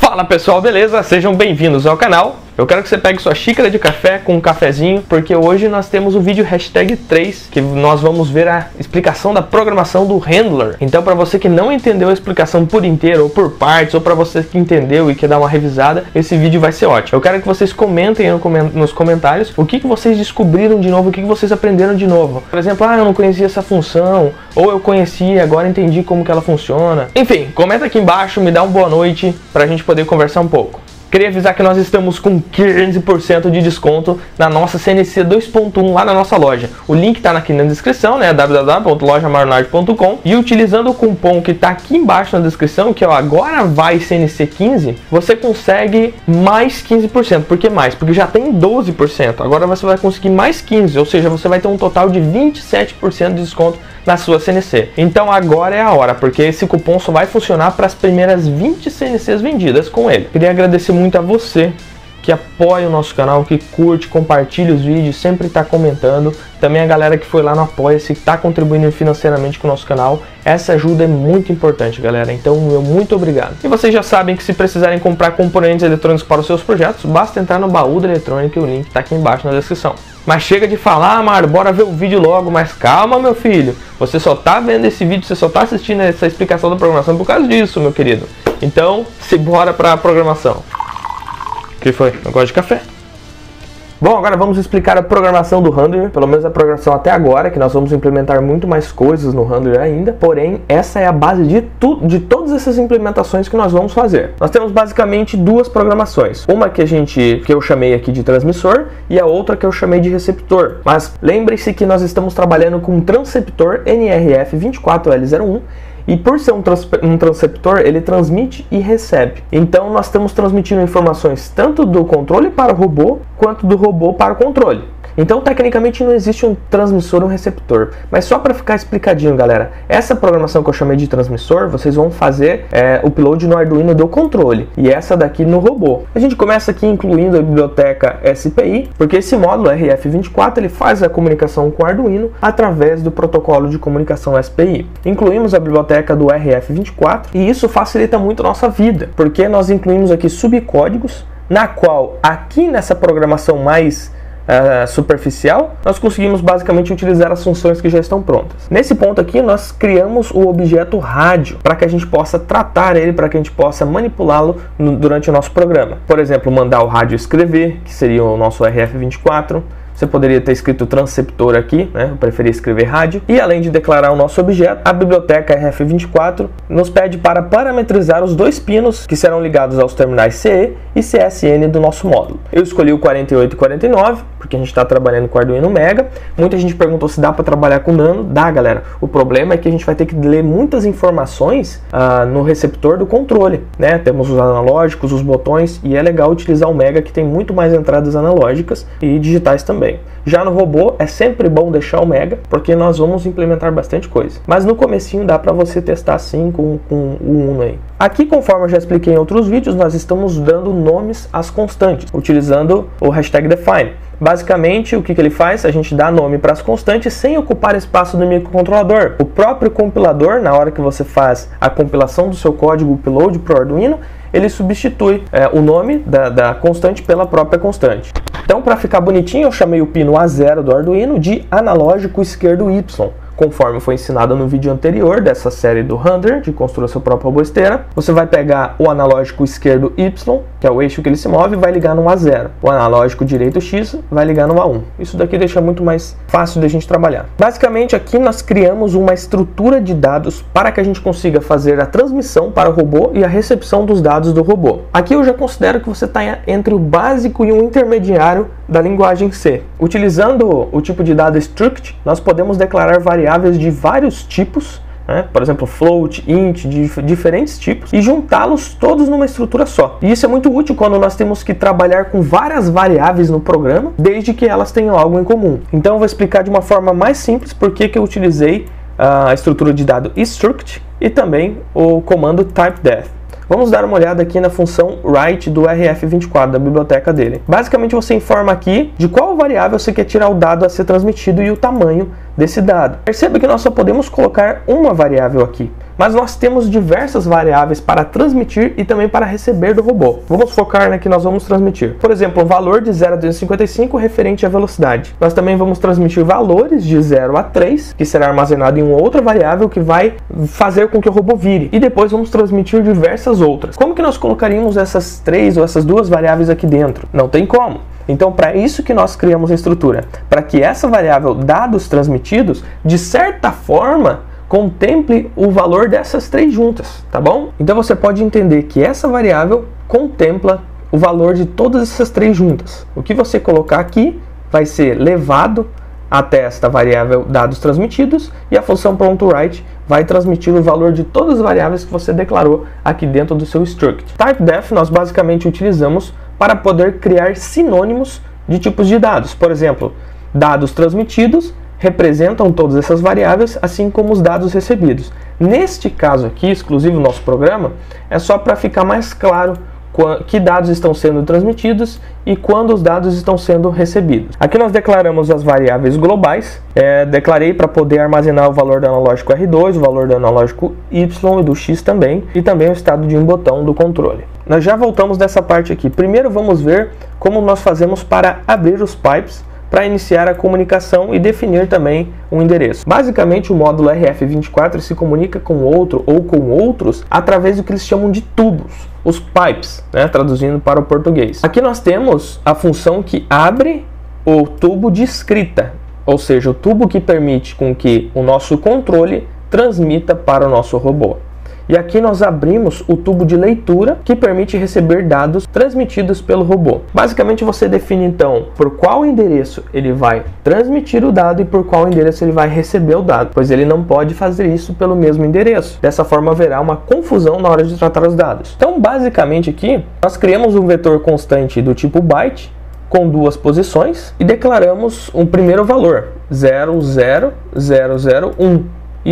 Fala pessoal, beleza? Sejam bem-vindos ao canal. Eu quero que você pegue sua xícara de café com um cafezinho, porque hoje nós temos o vídeo hashtag 3, que nós vamos ver a explicação da programação do Handler. Então, para você que não entendeu a explicação por inteiro, ou por partes, ou para você que entendeu e quer dar uma revisada, esse vídeo vai ser ótimo. Eu quero que vocês comentem nos comentários o que vocês descobriram de novo, o que vocês aprenderam de novo. Por exemplo, eu não conhecia essa função, ou eu conhecia, agora entendi como que ela funciona. Enfim, comenta aqui embaixo, me dá uma boa noite, para a gente poder conversar um pouco. Queria avisar que nós estamos com 15% de desconto na nossa CNC 2.1 lá na nossa loja. O link está aqui na descrição, né? www.lojamaronard.com. E utilizando o cupom que está aqui embaixo na descrição, que é o Agora Vai CNC 15, você consegue mais 15%. Por que mais? Porque já tem 12%. Agora você vai conseguir mais 15%, ou seja, você vai ter um total de 27% de desconto na sua CNC. Então agora é a hora, porque esse cupom só vai funcionar para as primeiras 20 CNCs vendidas com ele. Queria agradecer muito a você que apoia o nosso canal, que curte, compartilha os vídeos, sempre está comentando. Também a galera que foi lá no Apoia-se, que está contribuindo financeiramente com o nosso canal. Essa ajuda é muito importante, galera. Então, meu muito obrigado. E vocês já sabem que se precisarem comprar componentes eletrônicos para os seus projetos, basta entrar no baú da eletrônica e o link está aqui embaixo na descrição. Mas chega de falar, Mário, bora ver o vídeo logo. Mas calma, meu filho. Você só tá vendo esse vídeo, você só tá assistindo essa explicação da programação por causa disso, meu querido. Então, bora para a programação. O que foi? Eu gosto de café. Bom, agora vamos explicar a programação do Handler, pelo menos a programação até agora, que nós vamos implementar muito mais coisas no Handler ainda, porém, essa é a base de todas essas implementações que nós vamos fazer. Nós temos basicamente duas programações, uma que eu chamei aqui de transmissor e a outra que eu chamei de receptor, mas lembre-se que nós estamos trabalhando com um transceptor NRF24L01, e por ser um transceptor, ele transmite e recebe. Então nós estamos transmitindo informações tanto do controle para o robô, quanto do robô para o controle. Então tecnicamente não existe um transmissor ou um receptor. Mas só para ficar explicadinho, galera, essa programação que eu chamei de transmissor, vocês vão fazer o upload no Arduino do controle. E essa daqui no robô. A gente começa aqui incluindo a biblioteca SPI, porque esse módulo RF24 ele faz a comunicação com o Arduino através do protocolo de comunicação SPI. Incluímos a biblioteca do RF24 e isso facilita muito a nossa vida, porque nós incluímos aqui subcódigos, na qual aqui nessa programação mais superficial, nós conseguimos basicamente utilizar as funções que já estão prontas. Nesse ponto aqui, nós criamos o objeto rádio para que a gente possa tratar ele, para que a gente possa manipulá-lo durante o nosso programa. Por exemplo, mandar o rádio escrever, que seria o nosso RF24. Você poderia ter escrito transceptor aqui, né? Eu preferi escrever rádio. E além de declarar o nosso objeto, a biblioteca RF24 nos pede para parametrizar os dois pinos que serão ligados aos terminais CE e CSN do nosso módulo. Eu escolhi o 48 e 49, porque a gente está trabalhando com o Arduino Mega. Muita gente perguntou se dá para trabalhar com Nano. Dá, galera. O problema é que a gente vai ter que ler muitas informações no receptor do controle, né? Temos os analógicos, os botões, e é legal utilizar o Mega, que tem muito mais entradas analógicas e digitais também. Já no robô é sempre bom deixar o Mega, porque nós vamos implementar bastante coisa. Mas no comecinho dá para você testar assim com o Uno aí. Aqui, conforme eu já expliquei em outros vídeos, nós estamos dando nomes às constantes, utilizando o hashtag define. Basicamente, o que ele faz? A gente dá nome para as constantes sem ocupar espaço do microcontrolador. O próprio compilador, na hora que você faz a compilação do seu código upload para o Arduino, ele substitui o nome da constante pela própria constante. Então, para ficar bonitinho, eu chamei o pino A0 do Arduino de analógico esquerdo Y. Conforme foi ensinado no vídeo anterior dessa série do Handler, de construir sua própria roboesteira, você vai pegar o analógico esquerdo Y, que é o eixo que ele se move, e vai ligar no A0. O analógico direito X vai ligar no A1. Isso daqui deixa muito mais fácil de a gente trabalhar. Basicamente, aqui nós criamos uma estrutura de dados para que a gente consiga fazer a transmissão para o robô e a recepção dos dados do robô. Aqui eu já considero que você está entre o básico e o intermediário da linguagem C. Utilizando o tipo de dado struct, nós podemos declarar variáveis de vários tipos, né? Por exemplo, float, int, de diferentes tipos, e juntá-los todos numa estrutura só. E isso é muito útil quando nós temos que trabalhar com várias variáveis no programa, desde que elas tenham algo em comum. Então eu vou explicar de uma forma mais simples por que eu utilizei a estrutura de dado struct e também o comando typedef. Vamos dar uma olhada aqui na função write do RF24, da biblioteca dele. Basicamente você informa aqui de qual variável você quer tirar o dado a ser transmitido e o tamanho desse dado. Perceba que nós só podemos colocar uma variável aqui. mas nós temos diversas variáveis para transmitir e também para receber do robô. Vamos focar na que nós vamos transmitir. Por exemplo, um valor de 0 a 255 referente à velocidade. Nós também vamos transmitir valores de 0 a 3, que será armazenado em uma outra variável que vai fazer com que o robô vire. E depois vamos transmitir diversas outras. Como que nós colocaríamos essas 3 ou essas 2 variáveis aqui dentro? Não tem como. Então, para isso que nós criamos a estrutura, para que essa variável dados transmitidos, de certa forma, contemple o valor dessas 3 juntas, tá bom? Então você pode entender que essa variável contempla o valor de todas essas 3 juntas. O que você colocar aqui vai ser levado até esta variável dados transmitidos e a função PromptWrite vai transmitir o valor de todas as variáveis que você declarou aqui dentro do seu struct. Typedef nós basicamente utilizamos para poder criar sinônimos de tipos de dados. Por exemplo, dados transmitidos representam todas essas variáveis, assim como os dados recebidos. Neste caso aqui, exclusivo do nosso programa, é só para ficar mais claro que dados estão sendo transmitidos e quando os dados estão sendo recebidos. Aqui nós declaramos as variáveis globais. Declarei para poder armazenar o valor do analógico R2, o valor do analógico Y e do X também, e também o estado de um botão do controle. Nós já voltamos dessa parte aqui. Primeiro vamos ver como nós fazemos para abrir os pipes para iniciar a comunicação e definir também um endereço. Basicamente, o módulo RF24 se comunica com outro ou com outros através do que eles chamam de tubos, os pipes, né, traduzindo para o português. Aqui nós temos a função que abre o tubo de escrita, ou seja, o tubo que permite com que o nosso controle transmita para o nosso robô. E aqui nós abrimos o tubo de leitura, que permite receber dados transmitidos pelo robô. Basicamente você define então por qual endereço ele vai transmitir o dado e por qual endereço ele vai receber o dado, pois ele não pode fazer isso pelo mesmo endereço. Dessa forma haverá uma confusão na hora de tratar os dados. Então basicamente aqui nós criamos um vetor constante do tipo byte, com 2 posições, e declaramos um primeiro valor, 00001. E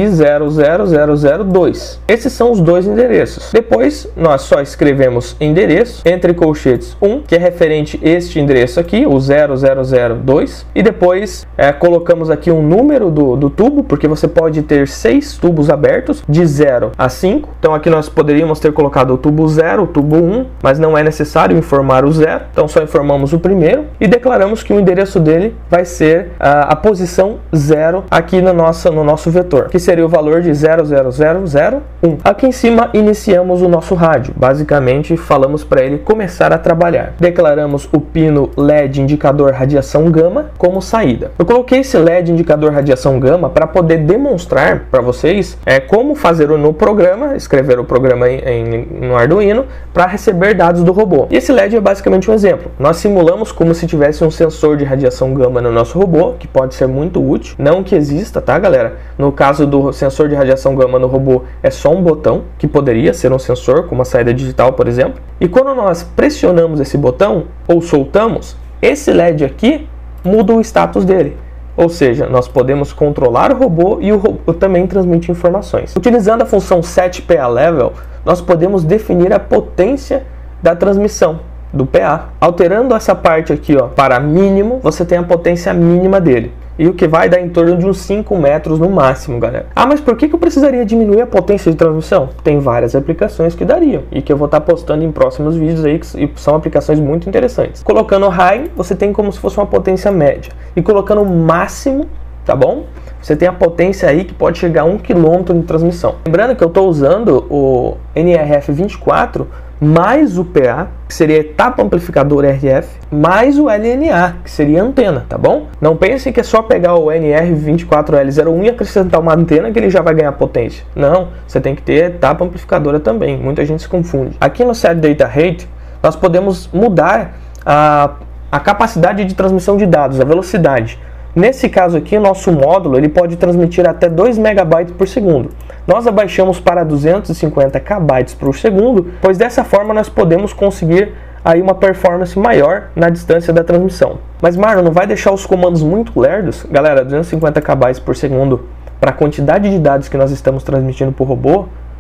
00002. Esses são os 2 endereços. Depois, nós só escrevemos endereço, entre colchetes 1, que é referente a este endereço aqui, o 0002. E depois, colocamos aqui um número do tubo, porque você pode ter 6 tubos abertos, de 0 a 5. Então aqui nós poderíamos ter colocado o tubo 0, o tubo 1, mas não é necessário informar o 0. Então só informamos o primeiro e declaramos que o endereço dele vai ser a posição 0 aqui no nosso vetor, que seria o valor de 00001. Aqui em cima iniciamos o nosso rádio. Basicamente falamos para ele começar a trabalhar. Declaramos o pino LED indicador radiação gama como saída. Eu coloquei esse LED indicador radiação gama para poder demonstrar para vocês como fazer no programa, escrever o programa no Arduino para receber dados do robô. E esse LED é basicamente um exemplo. Nós simulamos como se tivesse um sensor de radiação gama no nosso robô, que pode ser muito útil. Não que exista, tá, galera? No caso do sensor de radiação gama no robô é só um botão, que poderia ser um sensor com uma saída digital, por exemplo. E quando nós pressionamos esse botão ou soltamos, esse LED aqui muda o status dele. Ou seja, nós podemos controlar o robô e o robô também transmite informações. Utilizando a função setPALevel, nós podemos definir a potência da transmissão do PA. Alterando essa parte aqui para mínimo, você tem a potência mínima dele. E o que vai dar em torno de uns 5 metros no máximo, galera. Ah, mas por que eu precisaria diminuir a potência de transmissão? Tem várias aplicações que dariam e que eu vou estar postando em próximos vídeos aí, que são aplicações muito interessantes. Colocando high, você tem como se fosse uma potência média. E colocando máximo, tá bom? Você tem a potência aí que pode chegar a 1 km de transmissão. Lembrando que eu estou usando o NRF24 mais o PA, que seria etapa amplificador RF, mais o LNA, que seria antena, tá bom? Não pensem que é só pegar o NR24L01 e acrescentar uma antena que ele já vai ganhar potência. Não, você tem que ter etapa amplificadora também, muita gente se confunde. Aqui no Set Data Rate, nós podemos mudar a capacidade de transmissão de dados, a velocidade. Nesse caso aqui, o nosso módulo ele pode transmitir até 2 MB por segundo. Nós abaixamos para 250 KB por segundo, pois dessa forma nós podemos conseguir aí uma performance maior na distância da transmissão. Mas Marlon, não vai deixar os comandos muito lerdos? Galera, 250 KB por segundo para a quantidade de dados que nós estamos transmitindo para o robô,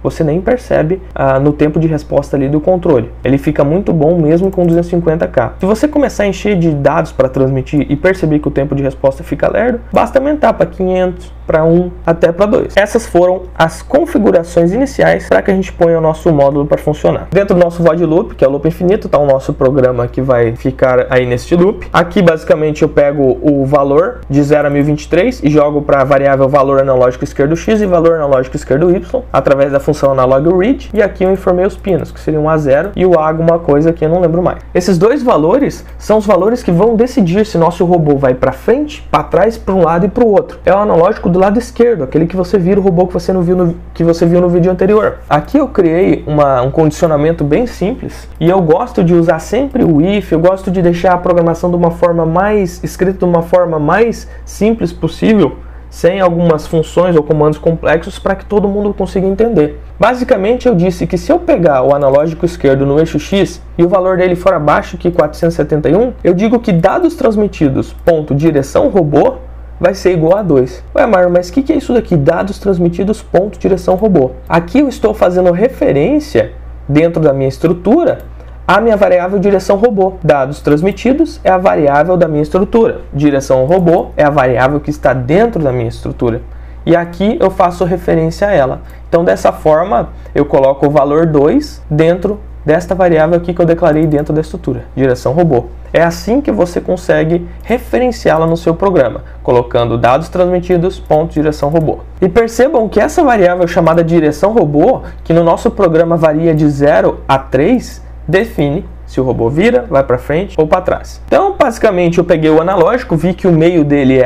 você nem percebe no tempo de resposta ali do controle. Ele fica muito bom mesmo com 250K. Se você começar a encher de dados para transmitir e perceber que o tempo de resposta fica lerdo, basta aumentar para 500, para 1, até para 2. Essas foram as configurações iniciais para que a gente ponha o nosso módulo para funcionar. Dentro do nosso void loop, que é o loop infinito, está o nosso programa que vai ficar aí neste loop. Aqui basicamente eu pego o valor de 0 a 1023 e jogo para a variável valor analógico esquerdo x e valor analógico esquerdo y através da função analog read, e aqui eu informei os pinos, que seriam A0 e o A alguma coisa que eu não lembro mais. Esses dois valores são os valores que vão decidir se nosso robô vai para frente, para trás, para um lado e para o outro. É o analógico do lado esquerdo, aquele que você vira o robô que você não viu que você viu no vídeo anterior. Aqui eu criei um condicionamento bem simples e eu gosto de usar sempre o if, eu gosto de deixar a programação de uma forma mais escrita, de uma forma mais simples possível, sem algumas funções ou comandos complexos, para que todo mundo consiga entender. Basicamente eu disse que se eu pegar o analógico esquerdo no eixo X e o valor dele for abaixo que 471, eu digo que dados transmitidos ponto direção robô vai ser igual a 2. Ué, Mário, mas o que é isso daqui? Dados transmitidos ponto direção robô. Aqui eu estou fazendo referência dentro da minha estrutura a minha variável direção robô. Dados transmitidos é a variável da minha estrutura. Direção robô é a variável que está dentro da minha estrutura. E aqui eu faço referência a ela. Então dessa forma eu coloco o valor 2 dentro desta variável aqui que eu declarei dentro da estrutura, direção robô. É assim que você consegue referenciá-la no seu programa, colocando dados transmitidos, ponto, direção robô. E percebam que essa variável chamada direção robô, que no nosso programa varia de 0 a 3, define se o robô vira, vai para frente ou para trás. Então, basicamente, eu peguei o analógico, vi que o meio dele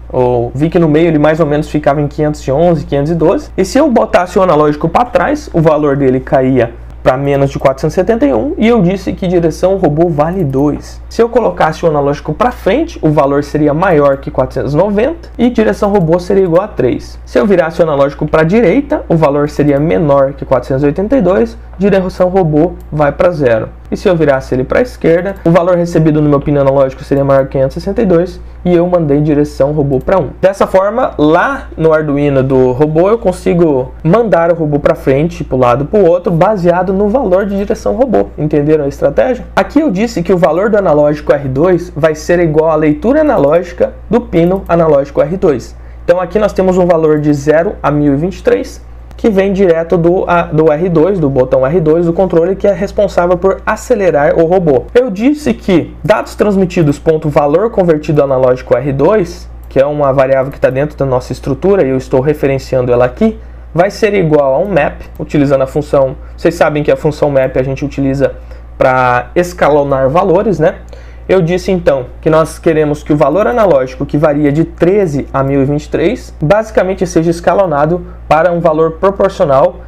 vi que no meio ele mais ou menos ficava em 511, 512, e se eu botasse o analógico para trás, o valor dele caía para menos de 471, e eu disse que direção robô vale 2. Se eu colocasse o analógico para frente, o valor seria maior que 490 e direção robô seria igual a 3. Se eu virasse o analógico para a direita, o valor seria menor que 482, direção robô vai para 0. E se eu virasse ele para a esquerda, o valor recebido no meu pino analógico seria maior que 562 e eu mandei direção robô para 1. Dessa forma, lá no Arduino do robô, eu consigo mandar o robô para frente, para o lado, para o outro, baseado no valor de direção robô. Entenderam a estratégia? Aqui eu disse que o valor do analógico R2 vai ser igual à leitura analógica do pino analógico R2. Então aqui nós temos um valor de 0 a 1023, que vem direto do R2, do botão R2 do controle, que é responsável por acelerar o robô. Eu disse que dados transmitidos ponto valor convertido analógico R2, que é uma variável que está dentro da nossa estrutura, e eu estou referenciando ela aqui, vai ser igual a um map, utilizando a função, vocês sabem que a função map a gente utiliza para escalonar valores, né? Eu disse então que nós queremos que o valor analógico, que varia de 13 a 1023, basicamente seja escalonado para um valor proporcional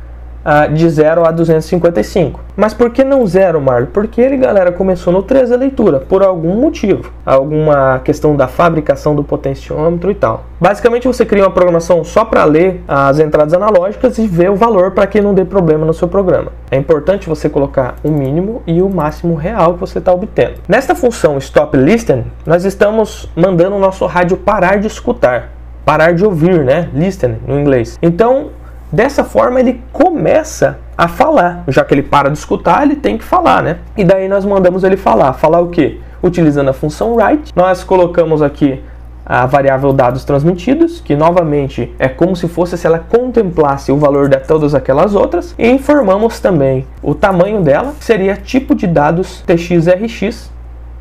de 0 a 255. Mas por que não 0, Marlon? Porque ele, galera, começou no 13 a leitura, por algum motivo. Alguma questão da fabricação do potenciômetro e tal. Basicamente você cria uma programação só para ler as entradas analógicas e ver o valor para que não dê problema no seu programa. É importante você colocar o mínimo e o máximo real que você está obtendo. Nesta função Stop Listen, nós estamos mandando o nosso rádio parar de escutar. Parar de ouvir, né? Listen, no inglês. Então, dessa forma ele começa a falar. Já que ele para de escutar, ele tem que falar, né? E daí nós mandamos ele falar. Falar o quê? Utilizando a função write, nós colocamos aqui a variável dados transmitidos, que novamente é como se fosse se ela contemplasse o valor de todas aquelas outras, e informamos também o tamanho dela, que seria tipo de dados txrx,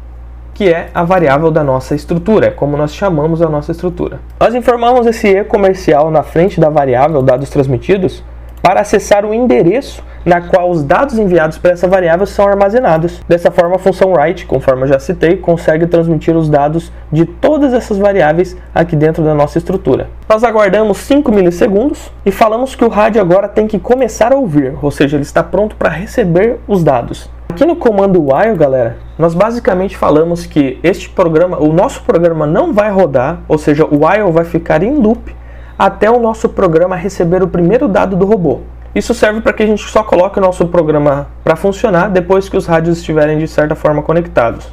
que é a variável da nossa estrutura, é como nós chamamos a nossa estrutura. Nós informamos esse E comercial na frente da variável dados transmitidos para acessar o endereço na qual os dados enviados para essa variável são armazenados. Dessa forma, a função write, conforme eu já citei, consegue transmitir os dados de todas essas variáveis aqui dentro da nossa estrutura. Nós aguardamos 5 milissegundos e falamos que o rádio agora tem que começar a ouvir, ou seja, ele está pronto para receber os dados. Aqui no comando while, galera, nós basicamente falamos que este programa, o nosso programa não vai rodar, ou seja, o while vai ficar em loop até o nosso programa receber o primeiro dado do robô. Isso serve para que a gente só coloque o nosso programa para funcionar depois que os rádios estiverem de certa forma conectados.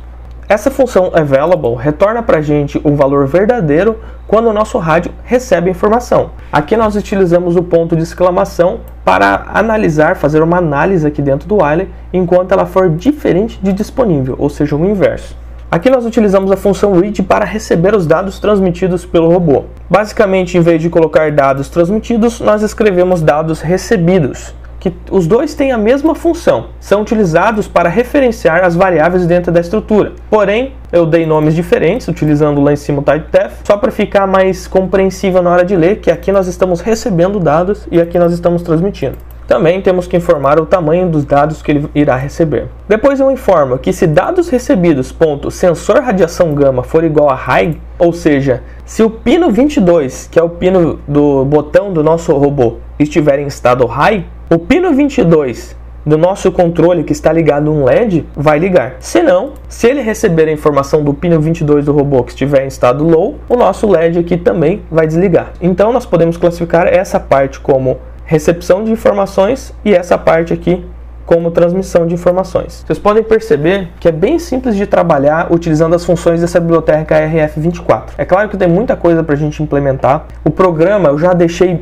Essa função available retorna para a gente o valor verdadeiro quando o nosso rádio recebe a informação. Aqui nós utilizamos o ponto de exclamação para analisar, fazer uma análise aqui dentro do while enquanto ela for diferente de disponível, ou seja, o inverso. Aqui nós utilizamos a função read para receber os dados transmitidos pelo robô. Basicamente, em vez de colocar dados transmitidos, nós escrevemos dados recebidos, que os dois têm a mesma função, são utilizados para referenciar as variáveis dentro da estrutura. Porém, eu dei nomes diferentes, utilizando lá em cima o typedef, só para ficar mais compreensível na hora de ler, que aqui nós estamos recebendo dados e aqui nós estamos transmitindo. Também temos que informar o tamanho dos dados que ele irá receber. Depois eu informo que se dados recebidos, sensor radiação gama for igual a high, ou seja, se o pino 22, que é o pino do botão do nosso robô, estiver em estado high, o pino 22 do nosso controle que está ligado um LED vai ligar. Se não, se ele receber a informação do pino 22 do robô que estiver em estado low, o nosso LED aqui também vai desligar. Então nós podemos classificar essa parte como recepção de informações e essa parte aqui como transmissão de informações. Vocês podem perceber que é bem simples de trabalhar utilizando as funções dessa biblioteca RF24. É claro que tem muita coisa para a gente implementar. O programa eu já deixei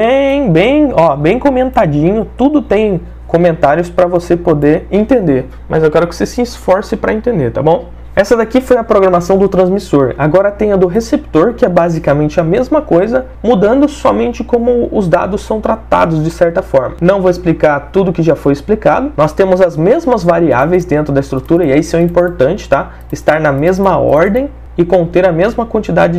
bem comentadinho, tudo tem comentários para você poder entender, mas eu quero que você se esforce para entender, tá bom? Essa daqui foi a programação do transmissor. Agora tem a do receptor, que é basicamente a mesma coisa, mudando somente como os dados são tratados de certa forma. Não vou explicar tudo que já foi explicado. Nós temos as mesmas variáveis dentro da estrutura, e isso é importante, tá? Estar na mesma ordem e conter a mesma quantidade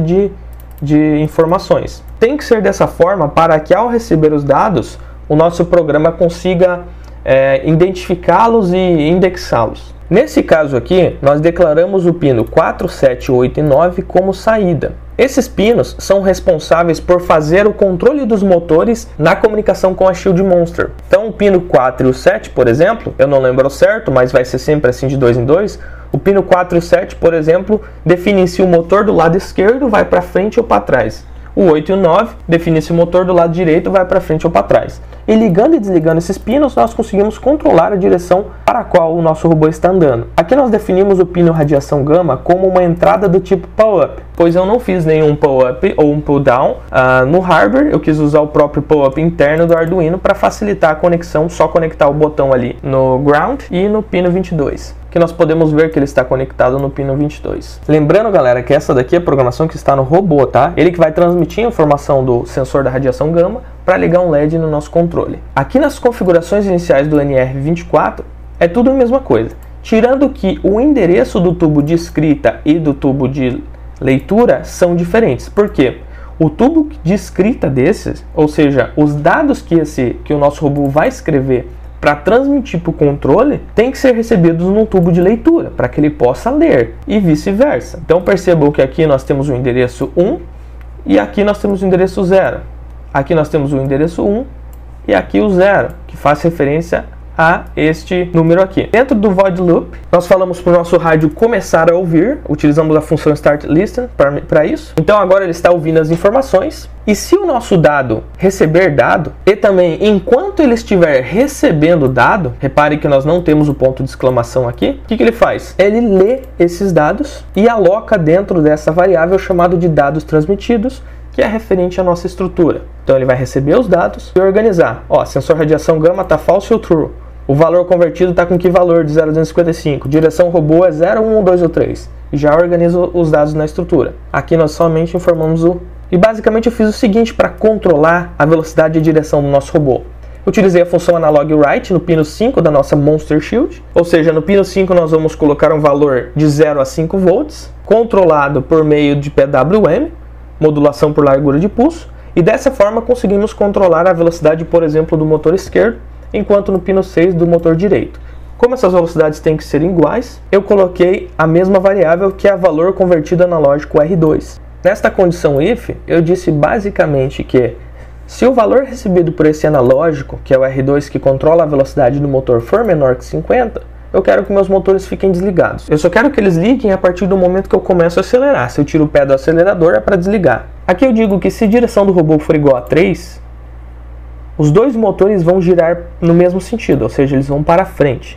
de informações. Tem que ser dessa forma para que, ao receber os dados, o nosso programa consiga identificá-los e indexá-los. Nesse caso aqui, nós declaramos o pino 4, 7, 8 e 9 como saída. Esses pinos são responsáveis por fazer o controle dos motores na comunicação com a Shield Monster. Então o pino 4 e o 7, por exemplo, eu não lembro ao certo, mas vai ser sempre assim de 2 em 2. O pino 4 e o 7, por exemplo, definem se o motor do lado esquerdo vai para frente ou para trás. O 8 e o 9 define se o motor do lado direito vai para frente ou para trás. E ligando e desligando esses pinos, nós conseguimos controlar a direção para a qual o nosso robô está andando. Aqui nós definimos o pino radiação gama como uma entrada do tipo pull-up, pois eu não fiz nenhum pull-up ou um pull-down no hardware. Eu quis usar o próprio pull-up interno do Arduino para facilitar a conexão, só conectar o botão ali no ground e no pino 22. Que nós podemos ver que ele está conectado no pino 22. Lembrando, galera, que essa daqui é a programação que está no robô, tá? Ele que vai transmitir a informação do sensor da radiação gama para ligar um LED no nosso controle. Aqui nas configurações iniciais do NR24 é tudo a mesma coisa, tirando que o endereço do tubo de escrita e do tubo de leitura são diferentes. Por quê? O tubo de escrita desses, ou seja, os dados que o nosso robô vai escrever para transmitir para o controle, tem que ser recebidos num tubo de leitura, para que ele possa ler, e vice-versa. Então percebam que aqui nós temos o endereço 1, e aqui nós temos o endereço 0. Aqui nós temos o endereço 1, e aqui o 0, que faz referência a este número aqui. Dentro do void loop, nós falamos para o nosso rádio começar a ouvir, utilizamos a função start listen para isso. Então agora ele está ouvindo as informações, e se o nosso dado receber dado, e também enquanto ele estiver recebendo dado, repare que nós não temos o ponto de exclamação aqui, o que ele faz? Ele lê esses dados e aloca dentro dessa variável chamada de dados transmitidos, que é referente à nossa estrutura. Então ele vai receber os dados e organizar. Ó, sensor radiação gama está false ou true. O valor convertido está com que valor de 0 a 255? Direção robô é 0, 1, 2 ou 3. E já organiza os dados na estrutura. Aqui nós somente informamos o... E basicamente eu fiz o seguinte para controlar a velocidade e a direção do nosso robô. Utilizei a função analog write no pino 5 da nossa Monster Shield. Ou seja, no pino 5 nós vamos colocar um valor de 0 a 5 volts, controlado por meio de PWM, modulação por largura de pulso. E dessa forma conseguimos controlar a velocidade, por exemplo, do motor esquerdo, enquanto no pino 6 do motor direito. Como essas velocidades têm que ser iguais, eu coloquei a mesma variável que é o valor convertido analógico R2. Nesta condição if, eu disse basicamente que se o valor recebido por esse analógico, que é o R2 que controla a velocidade do motor, for menor que 50, eu quero que meus motores fiquem desligados. Eu só quero que eles liguem a partir do momento que eu começo a acelerar. Se eu tiro o pé do acelerador é para desligar. Aqui eu digo que se a direção do robô for igual a 3, os dois motores vão girar no mesmo sentido, ou seja, eles vão para frente.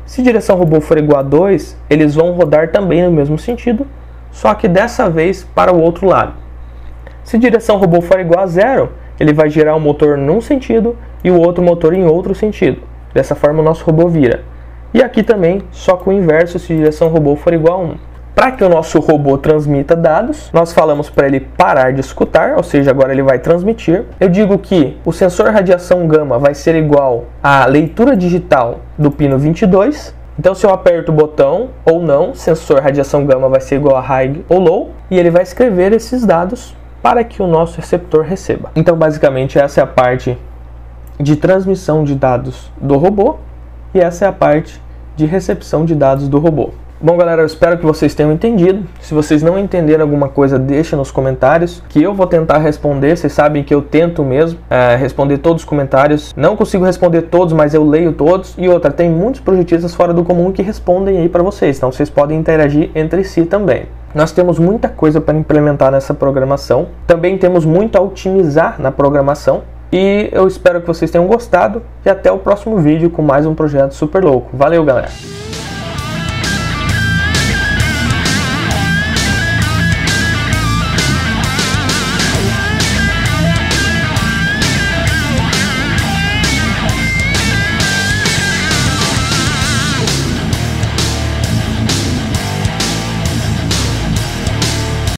Se direção robô for igual a 2, eles vão rodar também no mesmo sentido, só que dessa vez para o outro lado. Se direção robô for igual a 0, ele vai girar o motor num sentido e o outro motor em outro sentido. Dessa forma o nosso robô vira. E aqui também, só com o inverso, se direção robô for igual a 1. Para que o nosso robô transmita dados, nós falamos para ele parar de escutar, ou seja, agora ele vai transmitir. Eu digo que o sensor radiação gama vai ser igual à leitura digital do pino 22. Então, se eu aperto o botão ou não, sensor radiação gama vai ser igual a high ou low, e ele vai escrever esses dados para que o nosso receptor receba. Então, basicamente, essa é a parte de transmissão de dados do robô, e essa é a parte de recepção de dados do robô. Bom, galera, eu espero que vocês tenham entendido. Se vocês não entenderam alguma coisa, deixa nos comentários, que eu vou tentar responder. Vocês sabem que eu tento mesmo responder todos os comentários. Não consigo responder todos, mas eu leio todos. E outra, tem muitos projetistas fora do comum que respondem aí para vocês, então vocês podem interagir entre si também. Nós temos muita coisa para implementar nessa programação. Também temos muito a otimizar na programação. E eu espero que vocês tenham gostado. E até o próximo vídeo com mais um projeto super louco. Valeu, galera!